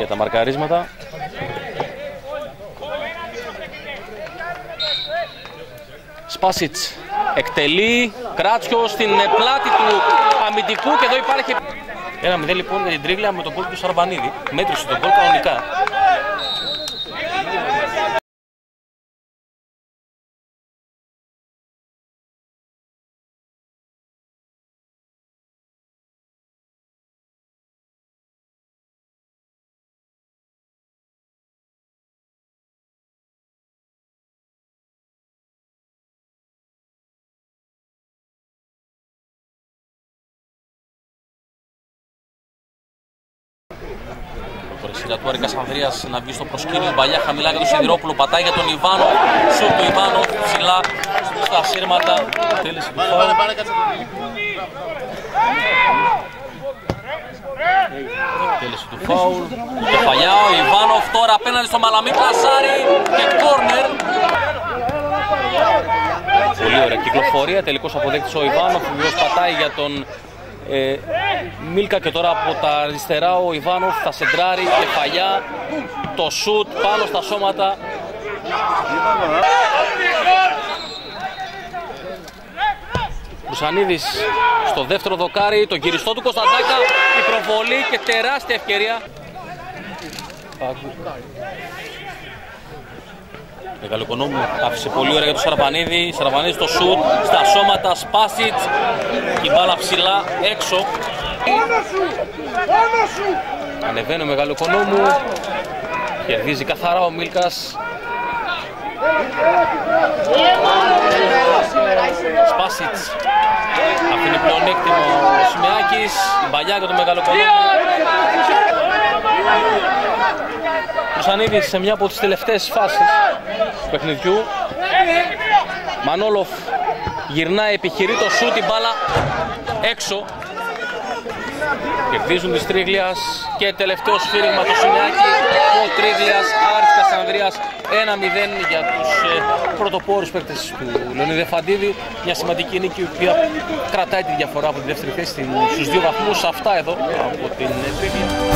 για τα μαρκαρίσματα. Σπάσιτς εκτελεί, Κράτσιο στην πλάτη του αμυντικού και εδώ υπάρχει 1-0 λοιπόν για την τρίγλια με τον γκολ του Σαρβανίδη. Μέτρησε τον γκολ κανονικά. Σειρά του Άρη Κασανδρίας να βγει στο προσκήνιο, Μπαλιά χαμηλά για τον Σιδηρόπουλο, πατάει για τον Ιβάνο, σουτ του Ιβάνο ψηλά στα σύρματα, τέλεση του φάουλ. Τέλεση του φάουλ, Κεφαλιά, ο Ιβάνοφ τώρα απέναντι στο Μαλαμή, πλασάρι και κόρνερ. Πολύ ωραία κυκλοφορία, τελικός αποδέκτης ο Ιβάνοφ, ο οποίος πατάει για τον Μίλκα και τώρα από τα αριστερά ο Ιβάνοφ θα σεντράρει, Κεφαλιά, το σουτ πάνω στα σώματα. Ρουσανίδης στο δεύτερο δοκάρι, το γυριστό του Κωνσταντάκα, η προβολή και τεράστια ευκαιρία. Μεγαλοοικονόμου άφησε πολύ ωραία για τον Σαρβανίδη. Σαρβανίδη στο σουτ, στα σώματα, Σπάσιτς, η μπάλα ψηλά έξω. Ανεβαίνει ο Μεγαλοοικονόμου, κερδίζει καθαρά ο Μίλκας. Σπάσιτς, αφήνει πλεονέκτημα ο Σιμεάκης, η Μπαλιά για τον Μεγαλοοικονόμου. Ρουσανίδης σε μια από τις τελευταίες φάσεις του παιχνιδιού. Μανόλοφ γυρνάει, επιχειρεί το σούτ, την μπάλα έξω. Κερδίζουν της Τρίγλιας και τελευταίο σφύριγμα το Σιμεάκη. Ο Τρίγλιας, Άρης Κασανδρίας 1-0 για τους πρωτοπόρους παίκτες του Λεωνίδη Φαντίδη. Μια σημαντική νίκη η οποία κρατάει τη διαφορά από τη δεύτερη θέση στους 2 βαθμούς. Αυτά εδώ από την Τρίγλια.